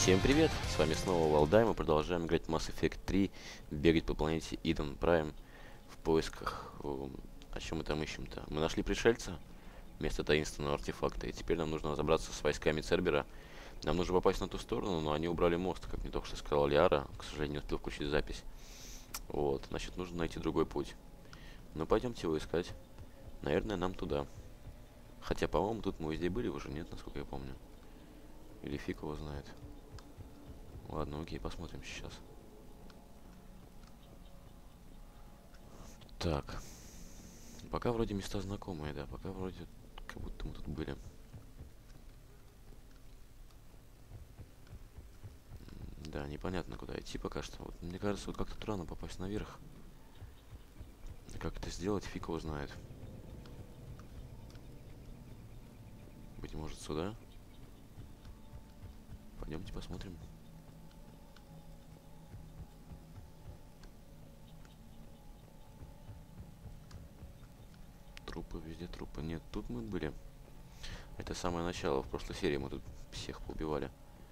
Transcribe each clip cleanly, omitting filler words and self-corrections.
Всем привет! С вами снова Валдай. Мы продолжаем играть в Mass Effect 3, бегать по планете Eden Prime в поисках... О чем мы там ищем-то? Мы нашли пришельца, место таинственного артефакта, и теперь нам нужно разобраться с войсками Цербера. Нам нужно попасть на ту сторону, но они убрали мост, как мне только что сказала Лиара. К сожалению, не успел включить запись. Вот, значит, нужно найти другой путь. Ну, пойдемте его искать. Наверное, нам туда. Хотя, по-моему, тут мы везде были уже, нет, насколько я помню. Или фиг его знает. Ладно, окей, посмотрим сейчас. Так. Пока вроде места знакомые, да, пока вроде как будто мы тут были. Да, непонятно, куда идти пока что. Вот, мне кажется, вот как-то рано попасть наверх. Как это сделать, фиг его знает. Быть может, сюда? Пойдемте посмотрим. Трупы, везде трупы. Нет, тут мы были. Это самое начало. В прошлой серии мы тут всех поубивали.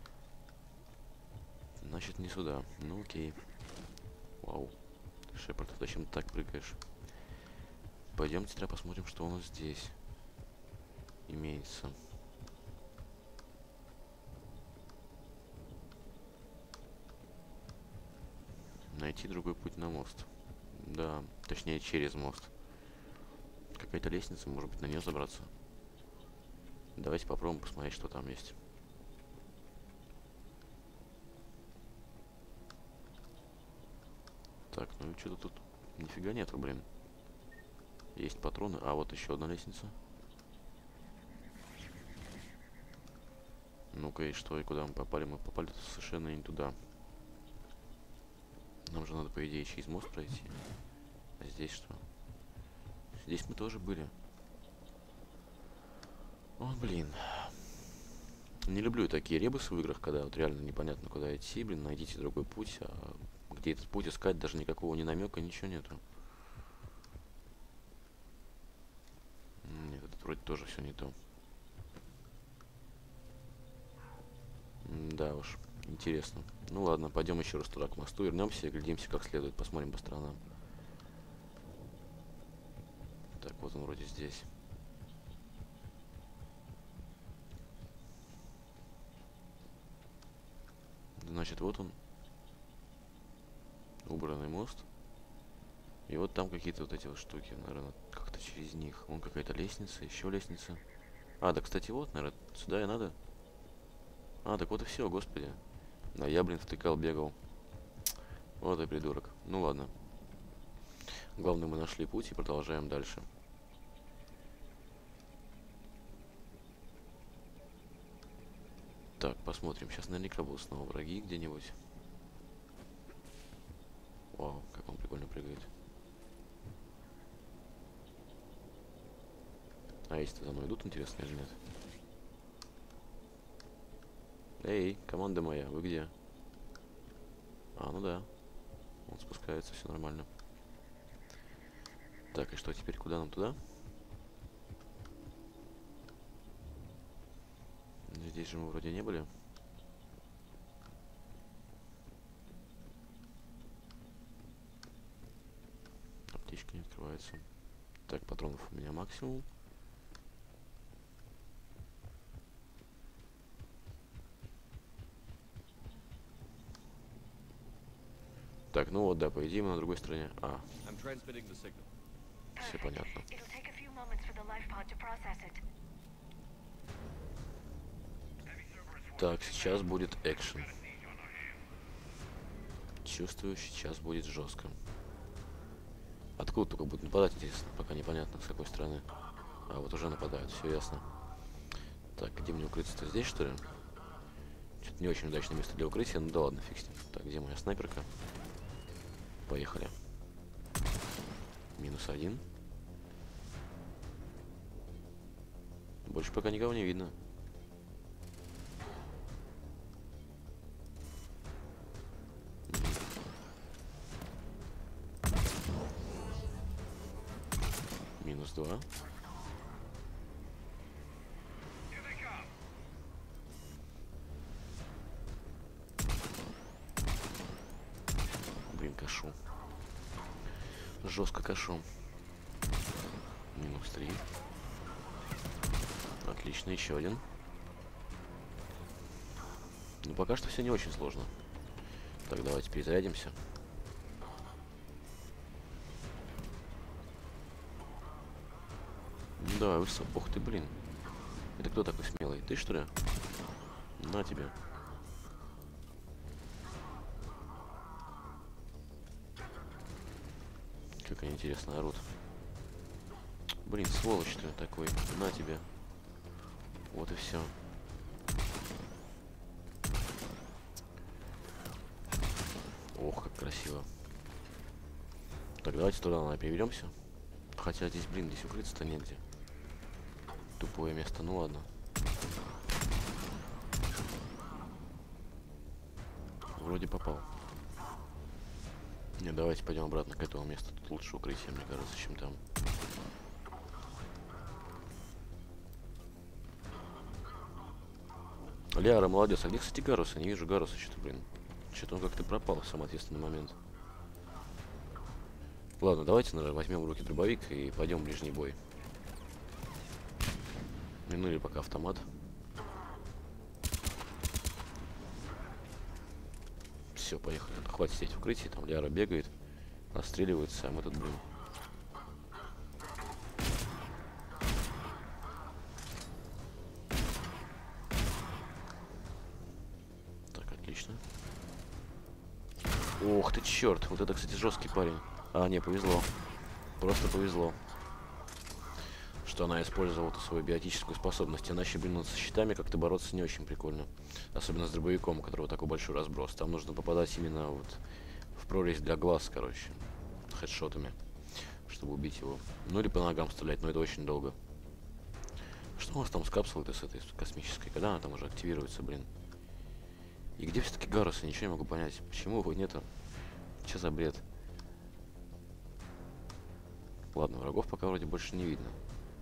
Значит, не сюда. Ну, окей. Вау. Шепард, зачем ты так прыгаешь? Пойдемте тогда посмотрим, что у нас здесь имеется. Найти другой путь на мост. Да, точнее через мост. Какая-то лестница, может быть, на нее забраться. Давайте попробуем посмотреть, что там есть. Так, ну что-то тут нифига нету, блин. Есть патроны, а вот еще одна лестница. Ну-ка, и что, и куда мы попали? Мы попали совершенно не туда. Нам же надо, по идее, через мост пройти. А здесь что? Здесь мы тоже были. О, блин. Не люблю такие ребусы в играх, когда вот реально непонятно, куда идти. Блин, найдите другой путь. А где этот путь искать, даже никакого ни намека, ничего нету. Нет, это вроде тоже все не то. Да уж, интересно. Ну ладно, пойдем еще раз туда к мосту, вернемся и глядимся как следует, посмотрим по сторонам. Так, вот он вроде здесь. Значит, вот он. Убранный мост. И вот там какие-то вот эти вот штуки, наверное, как-то через них. Вон какая-то лестница, еще лестница. А, да, кстати, вот, наверное, сюда и надо. А, так вот и все, господи. Да, я, блин, втыкал, бегал. Вот и придурок. Ну ладно. Главное, мы нашли путь и продолжаем дальше. Так, посмотрим. Сейчас наверняка будут снова враги где-нибудь. Вау, как он прикольно прыгает. А если за мной идут, интересно или нет? Эй, команда моя, вы где? А, ну да. Он спускается, все нормально. Так, и что теперь? Куда нам туда? Здесь же мы вроде не были. Аптечка не открывается. Так, патронов у меня максимум. Так, ну вот, да, по идее мы на другой стороне. А, все понятно. Так, сейчас будет экшен. Чувствую, сейчас будет жестко. Откуда только будут нападать, интересно, пока непонятно, с какой стороны. А, вот уже нападают, все ясно. Так, где мне укрыться-то? Здесь, что ли? Что-то не очень удачное место для укрытия, ну да ладно, фиг с ним. Так, где моя снайперка? Поехали. Минус один. Больше пока никого не видно. Минус два. жестко кашу. Минус 3. Отлично, еще один. Ну, пока что все не очень сложно. Так, давайте перезарядимся. Ну, давай, высоко. Ух ты, блин. Это кто такой смелый? Ты, что ли? На тебе. Как они интересно орут. Блин, сволочь ты такой. На тебе. Вот и все. Ох, как красиво. Так, давайте туда, наверное, переберемся. Хотя здесь, блин, здесь укрыться-то негде. Тупое место, ну ладно. Вроде попал. Не, давайте пойдем обратно к этому месту. Тут лучше укрытие, мне кажется, чем там. Лиара, молодец. А где, кстати, Гарус? Я не вижу Гаруса, что-то, блин. Что-то он как-то пропал в самый ответственный момент. Ладно, давайте, наверное, возьмем в руки дробовик и пойдем в ближний бой. Минули пока автомат. Все, поехали. Хватит сидеть в укрытии. Там Лиара бегает, отстреливается, а мы тут, блин. Так, отлично. Ох ты, черт. Вот это, кстати, жесткий парень. А, не, повезло. Просто повезло. Что она использовала свою биотическую способность. Иначе, блин, ну, со щитами как-то бороться не очень прикольно. Особенно с дробовиком, у которого такой большой разброс. Там нужно попадать именно вот в прорезь для глаз, короче. Хедшотами. Чтобы убить его. Ну или по ногам стрелять, но это очень долго. Что у нас там с капсулой-то с этой космической? Когда она там уже активируется, блин? И где все-таки Гарус? Я ничего не могу понять. Почему его нету? Че за бред? Ладно, врагов пока вроде больше не видно.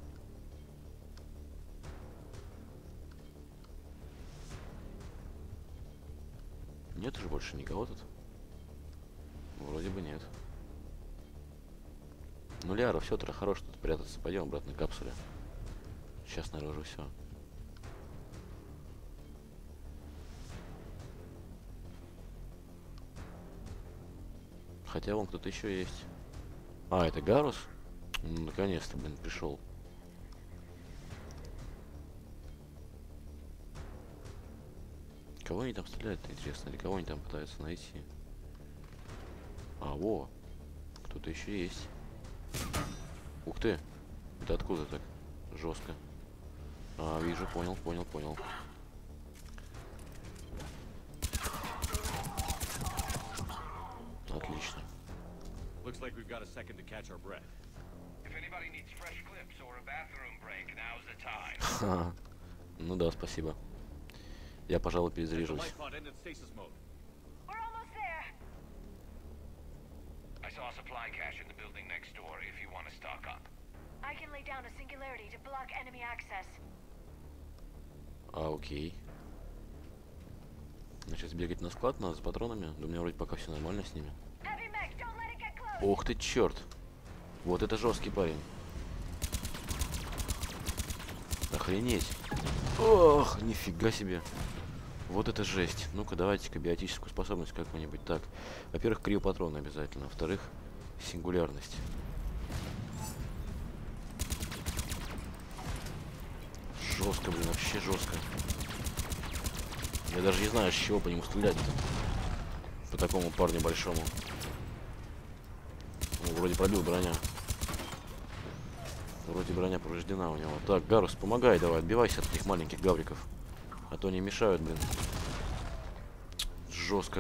Нет уже больше никого тут? Вроде бы нет. Ну, Лиара, все, ты хорош тут прятаться. Пойдем обратно к капсуле. Сейчас, наверное, уже все. Хотя вон кто-то еще есть. А, это Гарус? Ну, наконец-то, блин, пришел. Кого они там стреляют-то, интересно? Или кого они там пытаются найти? А, во! Кто-то еще есть. Ух ты! Это откуда так? Жестко. А, вижу, понял. Отлично. Looks like we've got a second to catch our breath. If anybody needs fresh clips or a bathroom break, now's the time. Ха-ха. Ну да, спасибо. Я, пожалуй, The перезаряжусь. light pod ended stasis mode. We're almost there. I saw a supply cache in the building next door if you want to stock up. I can lay down a singularity to block enemy access. А, окей. Значит, сбегать на склад надо с патронами. Да у меня вроде пока все нормально с ними. Heavy mech, don't let it get close. Ох ты, черт! Вот это жесткий парень. Охренеть. Ох, нифига себе. Вот это жесть. Ну-ка, давайте-ка биотическую способность какую-нибудь. Так, во-первых, криопатрон обязательно. Во-вторых, сингулярность. Жестко, блин, вообще жестко. Я даже не знаю, с чего по нему стрелять-то. По такому парню большому. Ну, вроде пробил броня. Вроде броня повреждена у него. Так, Гарус, помогай давай, отбивайся от этих маленьких гавриков. А то они мешают, блин. Жестко.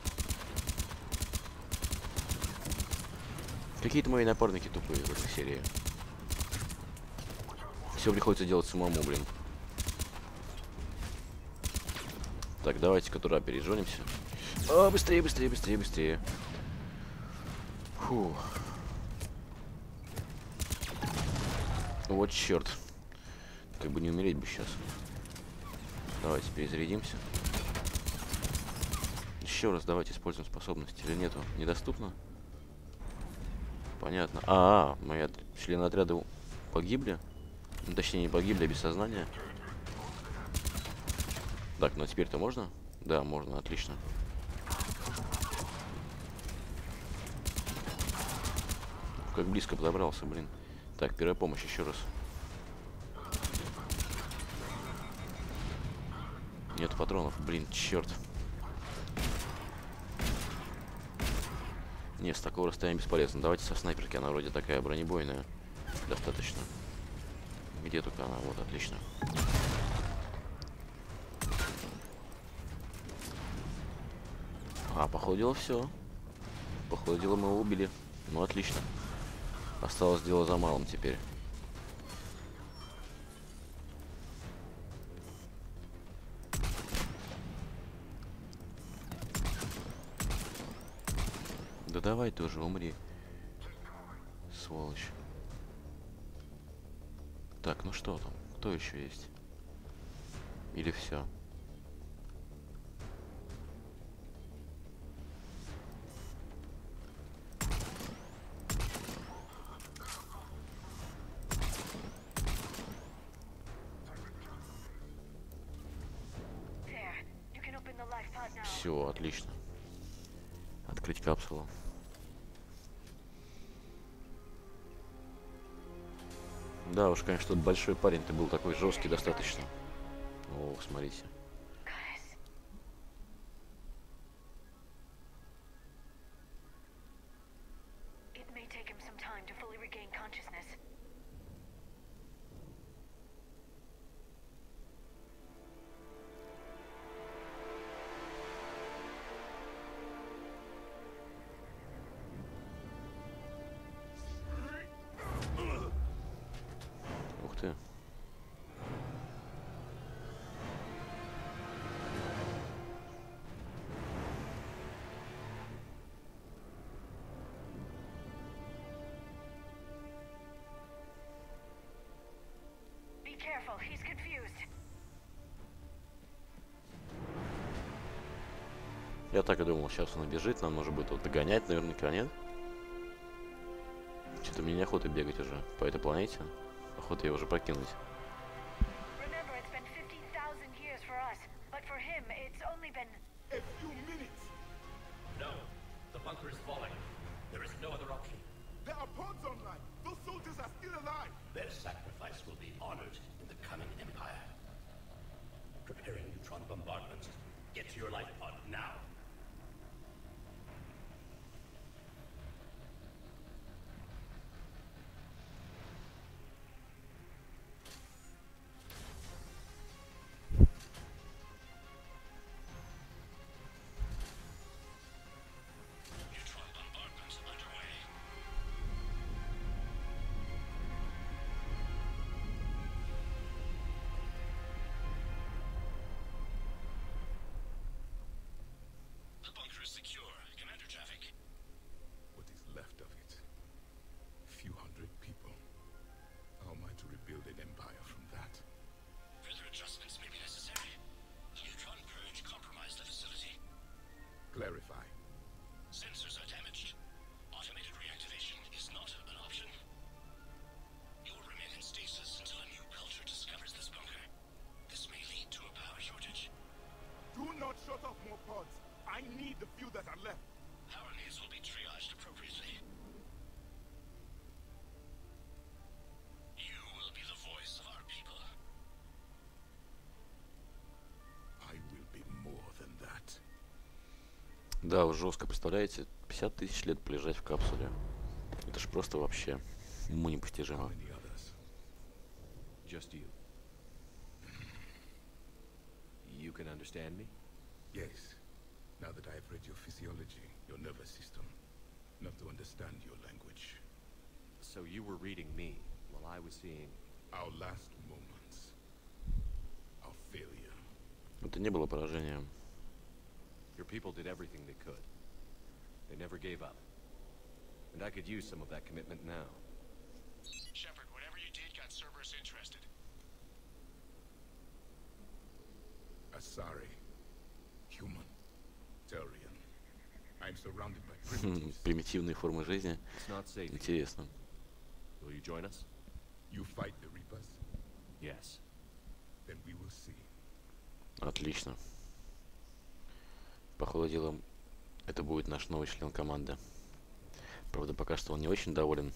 Какие-то мои напарники тупые в этой серии. Все приходится делать самому, блин. Так, давайте-ка туда пережженимся. А, быстрее, быстрее, быстрее, быстрее. Фу. Вот черт. Как бы не умереть бы сейчас. Давайте перезарядимся. Еще раз давайте используем способность. Или нету? Недоступно? Понятно. Мои члены отряда погибли. Ну, точнее, не погибли, а без сознания. Так, ну теперь-то можно? Да, можно, отлично. Как близко подобрался, блин. Так, первая помощь еще раз. Нет патронов, блин, черт. Не, с такого расстояния бесполезно. Давайте со снайперки, она вроде такая бронебойная. Достаточно. Где только она? Вот, отлично. Походу дела все. Походу дела мы его убили. Ну, отлично. Осталось дело за малым теперь. Да давай тоже умри. Сволочь. Так, ну что там? Кто еще есть? Или все? There. You can open the life pod now. Все, отлично. Открыть капсулу. Да уж, конечно, тот большой парень, ты был такой жесткий достаточно. О, смотрите. Guys. It may take him some time to fully regain consciousness. Ух ты. Be careful, he's confused. Я так и думал, сейчас он бежит, нам нужно будет его догонять наверняка, нет? Что-то мне неохота бегать уже по этой планете. Охота ее уже покинуть. Remember, it's been 50,000 years for us, but for him, it's only been... A few minutes. No. The bunker is falling. There is no other option. There are pods online. Those soldiers are still alive. Their sacrifice will be honored in the coming empire. Preparing neutron bombardment. Get to your life pod now. Neutron bombardment underway. The bunker is secure. Commander traffic. What is left of it? Few hundred people. How am I to rebuild an empire from that? Further adjustments may be necessary. The neutron purge compromised the facility. Clarify. Sensors are damaged. Automated reactivation is not an option. You will remain in stasis until a new culture discovers this bunker. This may lead to a power shortage. Do not shut off more pods. I need the few that are left. Power needs will be triaged appropriately. You will be the voice of our people. I will be more than that. Да, уж жестко, представляете? 50 тысяч лет полежать в капсуле. Это ж просто вообще уму How непостижимо. many others? Just you. You can understand me? Yes. Now that I have read your physiology, your nervous system, enough to understand your language. So you were reading me while I was seeing... Our last moments. Our failure. Это не было поражением. Your people did everything they could. They never gave up. And I could use some of that commitment now. Shepard, whatever you did got Cerberus interested. Asari. Human. Turian. I'm surrounded by primitives. Примитивные формы жизни. It's not safe. Интересно. Will you join us? You fight the Reapers, Yes. then we will see. Отлично. По ходу дела, это будет наш новый член команды. Правда, пока что он не очень доволен.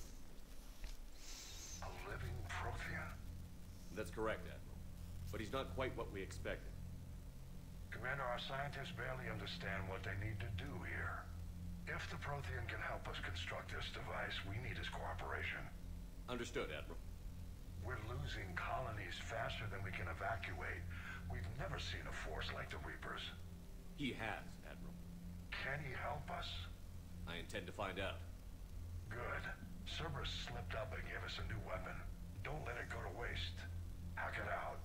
A living Prothean. That's correct, Admiral. But he's not quite what we expected. Commander, our scientists barely understand what they need to do here. If the Prothean can help us construct this device, we need his cooperation. Understood, Admiral. We're losing colonies faster than we can evacuate. We've never seen a force like the Reapers. He has, Admiral. Can he help us? I intend to find out. Good. Cerberus slipped up and gave us a new weapon. Don't let it go to waste. Hack it out.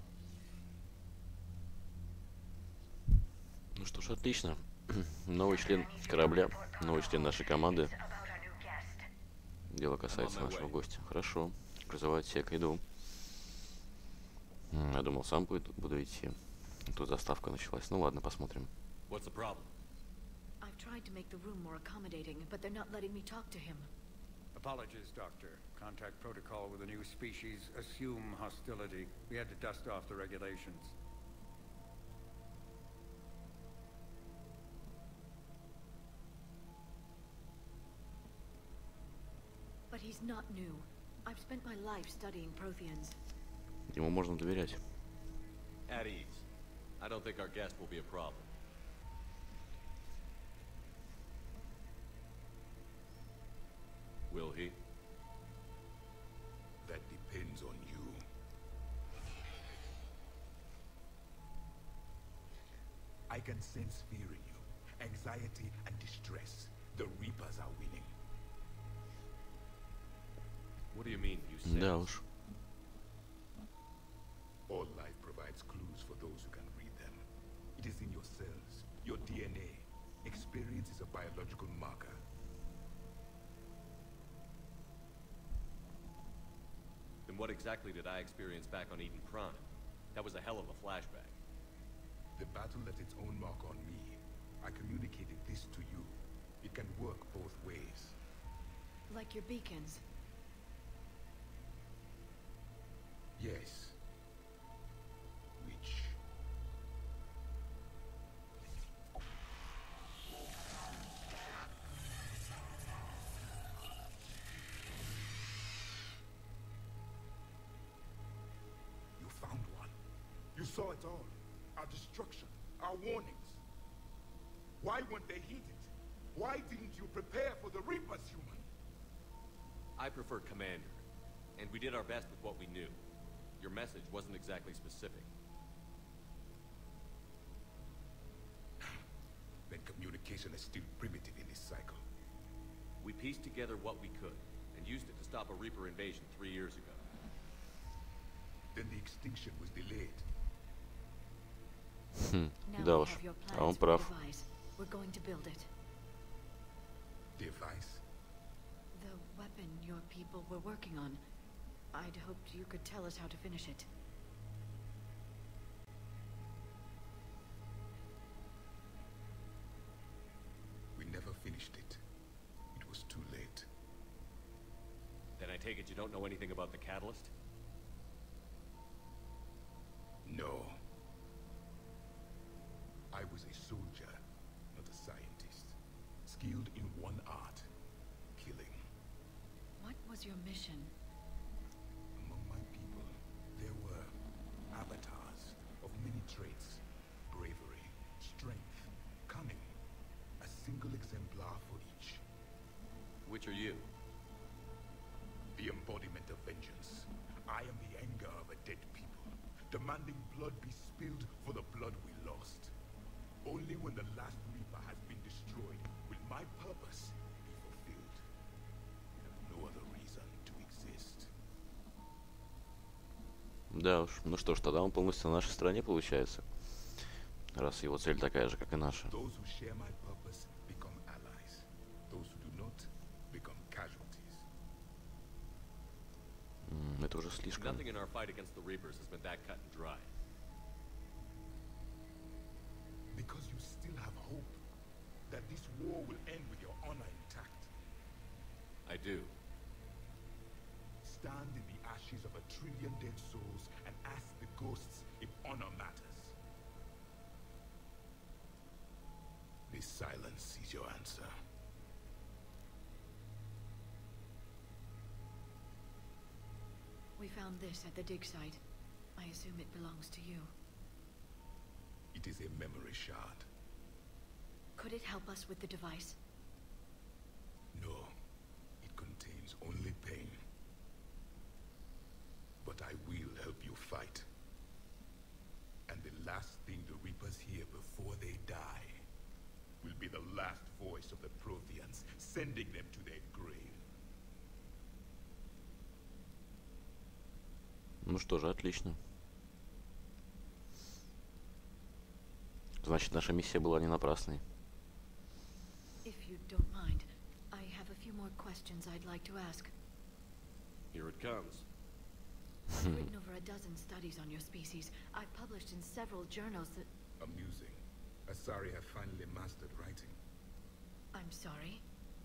Ну что ж, отлично. Новый член корабля, новый член нашей команды. Дело касается нашего гостя. Хорошо. Грузовой отсек, иду. Я думал, сам буду идти. Тут заставка началась. Ну ладно, посмотрим. What's the problem? I've tried to make the room more accommodating, but they're not letting me talk to him. Apologies, Doctor. Contact protocol with a new species. Assume hostility. We had to dust off the regulations. But he's not new. I've spent my life studying Protheans. Ему можно доверять. At ease. I don't think our guest will be a problem. Will he? That depends on you. I can sense fear in you, anxiety and distress. The Reapers are winning. What do you mean, you sense? Да уж. All life provides clues for those who can read them. It is in your cells, your DNA. Experience is a biological marker. Then what exactly did I experience back on Eden Prime? That was a hell of a flashback. The battle left its own mark on me. I communicated this to you. It can work both ways. Like your beacons. Yes. Which? You found one. You saw it all. Our destruction, our warnings. Why weren't they heeded? Why didn't you prepare for the Reapers, human? I prefer Commander. And we did our best with what we knew. Your message wasn't exactly specific. Then communication is still primitive in this cycle. We pieced together what we could, and used it to stop a Reaper invasion 3 years ago. Then the extinction was delayed. Now Да we уж. have your А он plans for прав. the device. We're going to build it. Device? The weapon your people were working on. I'd hoped you could tell us how to finish it. We never finished it. It was too late. Then I take it you don't know anything about the catalyst? No. I was a soldier, not a scientist. Skilled in one art, killing. What was your mission? Among my people, there were avatars of many traits. Bravery, strength, cunning. A single exemplar for each. Which are you? The embodiment of vengeance. I am the anger of a dead people, demanding blood be spilled for the blood we lost. Only when the last Reaper has been destroyed will my purpose be fulfilled. I have no other reason to exist. Да уж. Ну что ж, тогда он полностью на нашей стороне получается. Раз его цель такая же, как и наша. Those who share my purpose become allies. Those who do not become casualties. Это уже слишком. Nothing in our fight against the Reapers has been that cut and dry. Because you still have hope that this war will end with do? Stand in the ashes of 1 trillion dead souls and ask the ghosts if honor matters. This silence is your answer. We found this at the dig site. I assume it belongs to you. It is a memory shard. Could it help us with the device? No, it contains only pain. But I will help you fight. And the last thing the Reapers hear before they die will be the last voice of the Protheans, sending them to their grave. Ну что же, отлично. Значит, наша миссия была не напрасной. If you don't mind, I have a few more questions I'd like to ask. Here it comes. I've written over a dozen studies on your species. I've published in several journals that... Amusing. Asari have finally mastered writing. I'm sorry.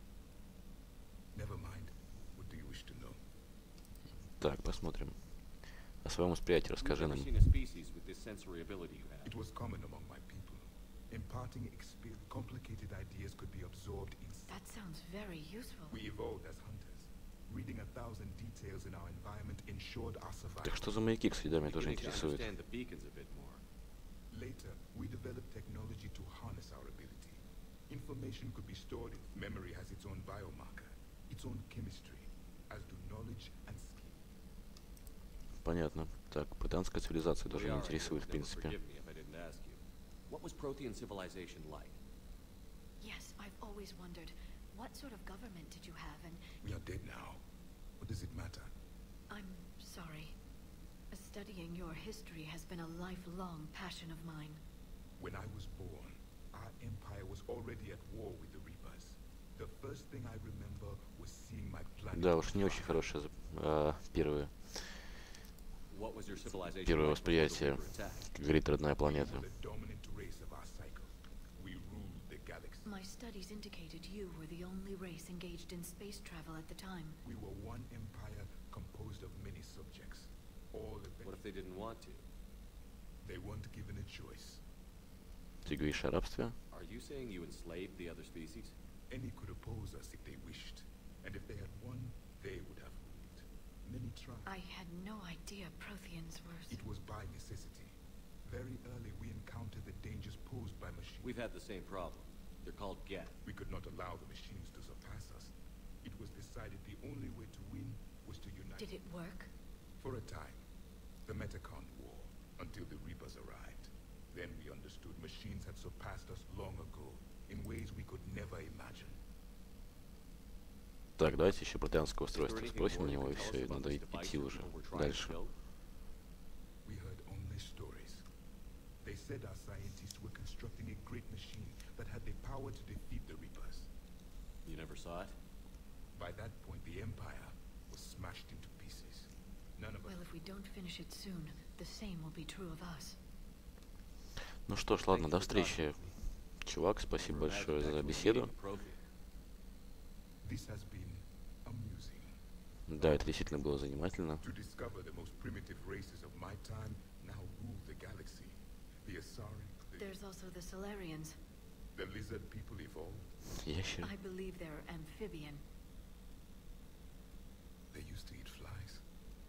Never mind. What do you wish to know? Так, посмотрим. О своем восприятии расскажи You've нам. never seen a species with this sensory ability you have. It was common among my people. Imparting complicated ideas could be absorbed in... That sounds very useful. We evolved as hunters. Reading 1,000 details in our environment ensured our survival. Так что за маяки, кстати, да, меня You тоже can интересует. understand the beacons a bit more. Later, we developed technology to harness our ability. Information could be stored in... Memory has its own biomarker, its own chemistry, as do knowledge and skill. Понятно. Так, британская цивилизация тоже меня Liara интересует, в would never принципе. forgive me if I didn't ask you. What was Prothean civilization like? Yes, I've always wondered, what sort of government did you have, and... We are dead now. What does it matter? I'm sorry. Studying your history has been a lifelong passion of mine. When I was born, our empire was already at war with the Reapers. The first thing I remember was seeing my planet... Да уж, не очень хорошее первое What was your civilization первое like before the восприятие, Reaper attack? как говорит родная We планета. were the dominant race of our cycle. We ruled the galaxy. My studies indicated you were the only race engaged in space travel at the time. We were one empire composed of many subjects. All What if they didn't want to? They weren't given a choice. Ты говоришь о рабстве? Are you saying you enslaved the other species? Any could oppose us if they wished. And if they had won, they would have ruled. Many tried. I had no idea Protheans were... It was by necessity. Very early we encountered the dangers posed by machines. We've had the same problem. They're called Geth. We could not allow the machines to surpass us. It was decided the only way to win was to unite. Did it work? For a time. The Metacon War, until the Reapers arrived. Then we understood machines had surpassed us long ago, in ways we could never imagine. Так, давайте еще британское Is there устройство anything спросим more у you него, can и tell us все, и about надо this device идти your уже people were trying to дальше. build? We heard only stories. They said our scientists were constructing a great machine that had the power to defeat the Reapers. You never saw it? By that point, the Empire was smashed into pieces. None of us... Well, if we don't finish it soon, the same will be true of us. Ну что ж, ладно, до встречи. Чувак, спасибо большое за беседу. This has been amusing. Да, это действительно было занимательно. To discover the most primitive races of my time now rule the galaxy. The Asari, There's also the Solarians. the lizard people evolved. Ящеры. I believe they're amphibian. They used to eat flies.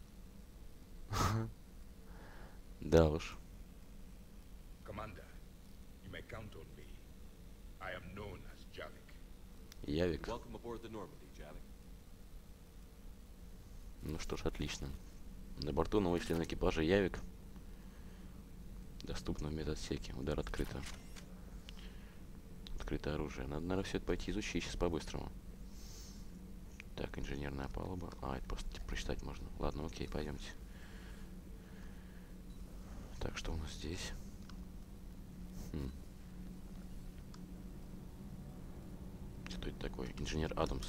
Да уж. Commander, you may count on me. I am known as Javik. Явик. Welcome aboard the Normandy, Javik. Ну что ж, отлично. На борту новый член экипажа Явик. Доступно в медотсеке. Удар открыто. Открытое оружие. Надо, наверное, все это пойти изучить сейчас по-быстрому. Так, инженерная палуба. А, это просто типа, прочитать можно. Ладно, окей, пойдемте. Так, что у нас здесь? Что это такое? Инженер Адамс.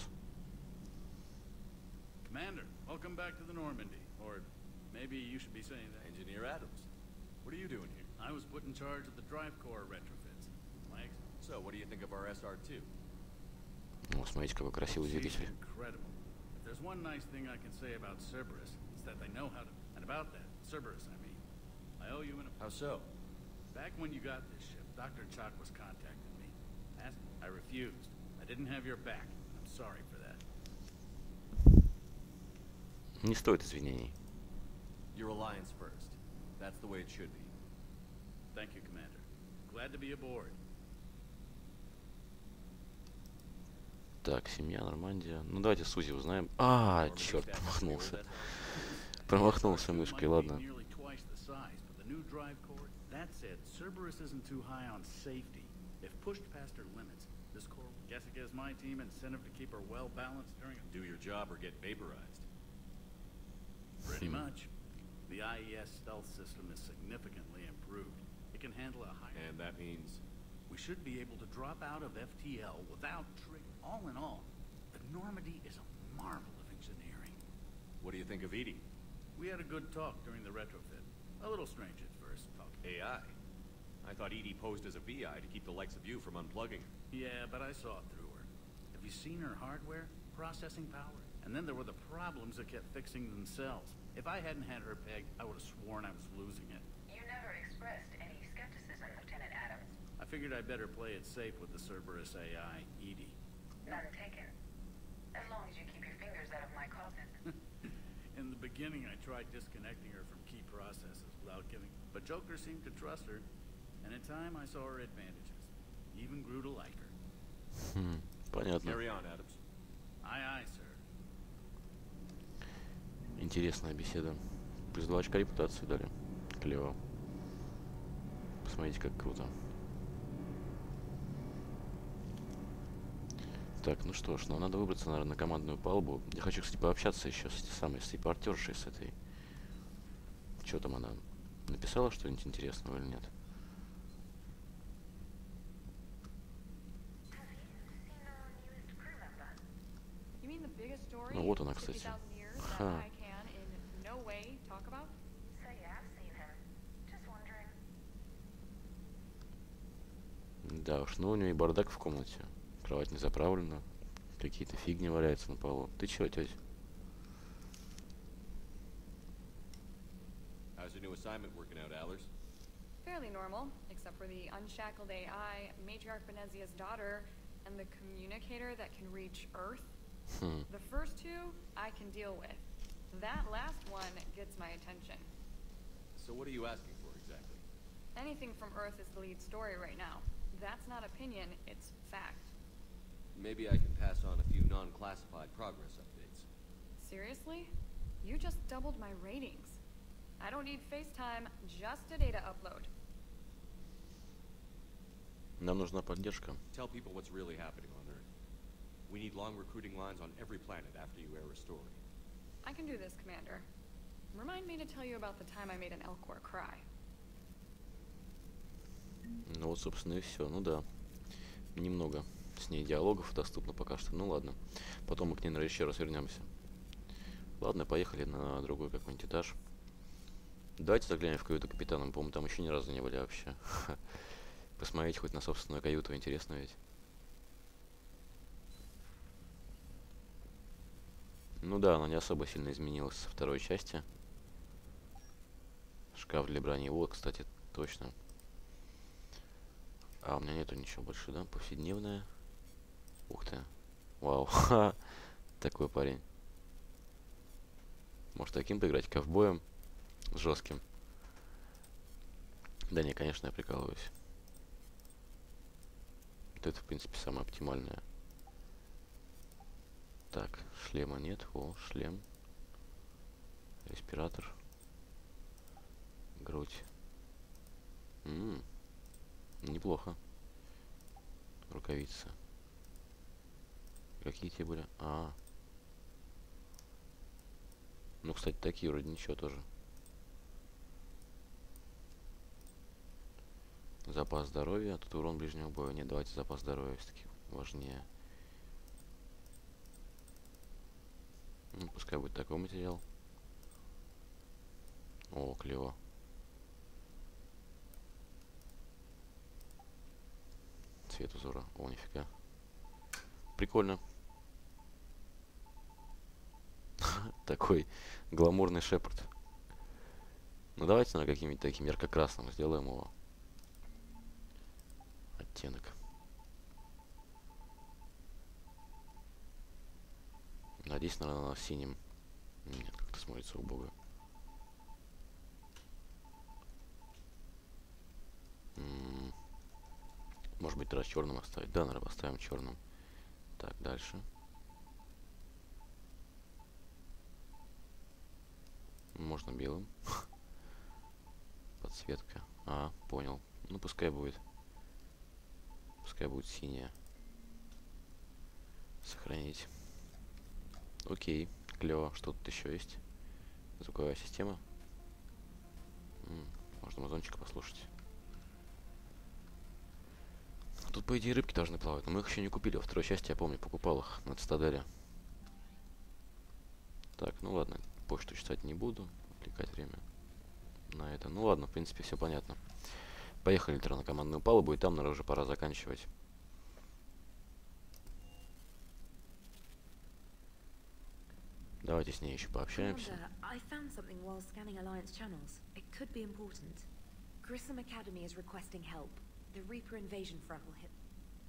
Commander, welcome back to the Normandy. Or maybe you should be saying that. Engineer Adams. What are you doing here? I was put in charge of the drive core retrofits. My So, what do you think of our SR2? О, смотрите, какой красивый She's двигатель. incredible. there's one nice thing I can say about Cerberus, is that they know how to... And about that, Cerberus, I mean. I owe you an... How so? Back when you got this ship, Dr. Chalk was contacting me. I refused. I didn't have your back. I'm sorry for that. Не стоит извинений. Your alliance first. That's the way it should be. Thank you, Commander. Glad to be aboard. Так, семья, Нормандия. Ну давайте Сузи узнаем. А, черт, промахнулся. Промахнулся мышкой, ладно. That said, Cerberus isn't too high on safety. If pushed past her limits, this Corps, guess it gives my team incentive to keep her well balanced during a... Do your job or get vaporized. Pretty much. The IES stealth system is significantly improved. It can handle a high... And that means... We should be able to drop out of FTL without trick. All in all, the Normandy is a marvel of engineering. What do you think of Edie? We had a good talk during the retrofit. A little strange at first, talking AI? I thought Edie posed as a VI to keep the likes of you from unplugging her. Yeah, but I saw through her. Have you seen her hardware? Processing power? And then there were the problems that kept fixing themselves. If I hadn't had her pegged, I would have sworn I was losing it. You never expressed any skepticism, Lieutenant Adams. I figured I'd better play it safe with the Cerberus AI, Edie. None taken. As long as you keep your fingers out of my coffin. In the beginning, I tried disconnecting her from key processes without giving... But Joker seemed to trust her, and in time I saw her advantages. Even grew to like her. Понятно. Carry on, Adams. Aye, aye, sir. Интересная беседа. Плюс 2 очка репутации дали. Клево. Посмотрите, как круто. Так, ну что ж, нам надо выбраться, наверное, на командную палубу. Я хочу, кстати, пообщаться еще с репортершей, с этой. Что там она? Написала что-нибудь интересного или нет? Ну вот она, кстати. Ха. Да уж, ну у нее и бардак в комнате. Кровать не заправлена. Какие-то фигни валяются на полу. Ты чё, тётя? How's your new assignment working out, Allers? Fairly normal, except for the unshackled AI, Matriarch Benezia's daughter, and the communicator that can reach Earth. The first two, I can deal with. That last one gets my attention. So what are you asking for, exactly? Anything from Earth is the lead story right now. That's not opinion, it's fact. Maybe I can pass on a few non-classified progress updates. Seriously? You just doubled my ratings. I don't need FaceTime, just a data upload. Нам нужна поддержка. Tell people what's really happening on Earth. We need long recruiting lines on every planet after you air a story. I can do this, Commander. Remind me to tell you about the time I made an Elcor cry. Ну вот, собственно, и все. Ну да. Немного с ней диалогов доступно пока что. Ну ладно. Потом мы к ней, наверное, еще раз вернемся. Ладно, поехали на другой какой-нибудь этаж. Давайте заглянем в каюту капитана. Мы, по-моему, там еще ни разу не были вообще. Посмотреть хоть на собственную каюту. Интересно ведь. Ну да, она не особо сильно изменилась со второй части. Шкаф для брони. Вот, кстати, точно. А, у меня нету ничего больше, да? Повседневная. Ух ты. Вау. Такой парень. Может, таким поиграть? Ковбоем? Жестким. Да не, конечно, я прикалываюсь. Вот это, в принципе, самое оптимальное. Так, шлема нет. О, шлем. Респиратор. Грудь. Неплохо. Рукавицы. Какие те были? Ну, кстати, такие вроде ничего тоже. Запас здоровья. Тут урон ближнего боя. Нет, давайте запас здоровья все-таки важнее. Ну, пускай будет такой материал. О, клево. Цвет узора. О, нифига. Прикольно. такой гламурный Шепард. Ну давайте на каким-нибудь таким ярко-красным сделаем его. Оттенок. Надеюсь, наверное, на синим. Нет, как-то смотрится убого. Может быть, раз черным оставить? Да, наверное, поставим черным. Так, дальше. Можно белым. Подсветка. А, понял. Ну, пускай будет. Пускай будет синяя. Сохранить. Окей, клево. Что тут еще есть? Звуковая система. Можно мазончика послушать. Тут, по идее, рыбки должны плавать, но мы их еще не купили. Во второй части, я помню, покупал их на Цитадели. Так, ну ладно. Почту читать не буду. Отвлекать время на это. Ну ладно, в принципе, все понятно. Поехали на командную палубу, и там, наверное, уже пора заканчивать. Давайте с ней еще пообщаемся. I found something while scanning Alliance channels. It could be important. Grissom Academy is requesting help. The Reaper invasion front will hit.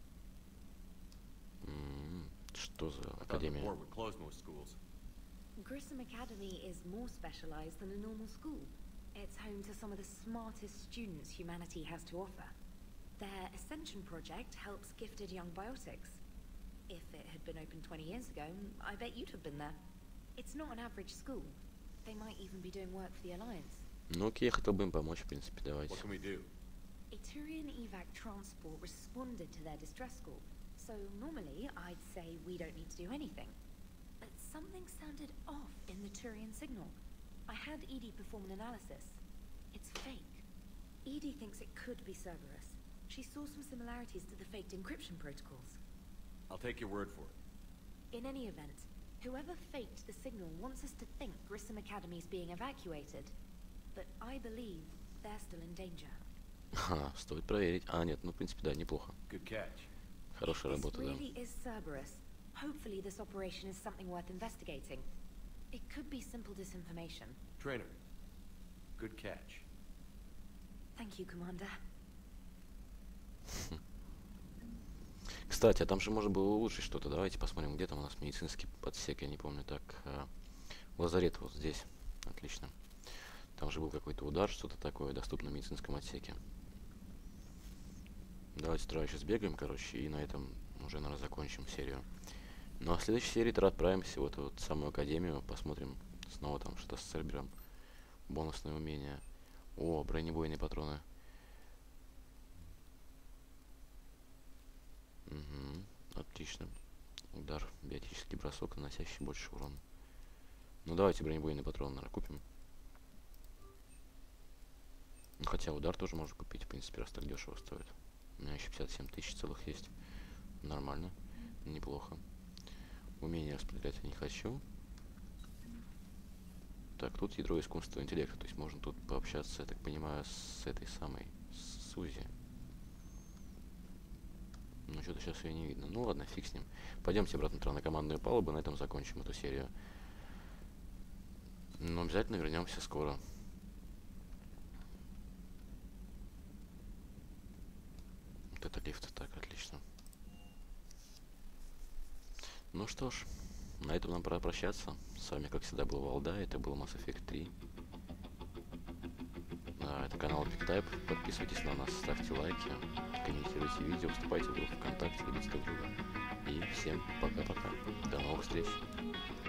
Что за академия? Grissom Academy is more specialized than a normal school. It's home to some of the smartest students humanity has to offer. Their Ascension project helps gifted young biotics. If it had been open 20 years ago, I bet you'd have been there. It's not an average school. They might even be doing work for the Alliance. Ну окей, я хотел бы им помочь, в принципе, давайте. A Turian evac transport responded to their distress call, so normally I'd say we don't need to do anything. But something sounded off in the Turian signal. I had Edie perform an analysis. It's fake. Edie thinks it could be Cerberus. She saw some similarities to the faked encryption protocols. I'll take your word for it. In any event, whoever faked the signal wants us to think Grissom Academy's being evacuated. But I believe they're still in danger. Ха, стоит проверить. А, нет, ну, в принципе, да, неплохо. Хорошая работа, да. Really is Cerberus. Hopefully this operation is something worth investigating. It could be simple disinformation. Trainer, good catch. Thank you, Commander. Кстати, а там же можно было улучшить что-то. Давайте посмотрим, где там у нас медицинский подсек, я не помню. Так, лазарет вот здесь. Отлично. Там же был какой-то удар, что-то такое, доступно в медицинском отсеке. Давайте сразу сейчас бегаем, короче, и на этом уже, наверное, закончим серию. Ну а в следующей серии тогда отправимся в эту вот самую академию, посмотрим снова там что-то с Цербером. Бонусные умения. О, бронебойные патроны. Угу, отлично. Удар, биотический бросок, наносящий больше урона. Ну давайте бронебойные патроны, наверное, купим. Ну, хотя удар тоже можно купить, в принципе, раз так дешево стоит. У меня еще 57 тысяч целых есть. Нормально. Неплохо. Умение распределять я не хочу. Так, тут ядро искусственного интеллекта. То есть можно тут пообщаться, я так понимаю, с этой самой Сузи. Ну, что-то сейчас ее не видно. Ну, ладно, фиг с ним. Пойдемте обратно на командную палубу, на этом закончим эту серию. Но обязательно вернемся скоро. Вот это лифт, так, отлично. Ну что ж, на этом нам пора прощаться. С вами, как всегда, был Валда, это был Mass Effect 3. Это канал PicType. Подписывайтесь на нас, ставьте лайки, комментируйте видео, вступайте в группу ВКонтакте, любите друг друга. И всем пока-пока. До новых встреч.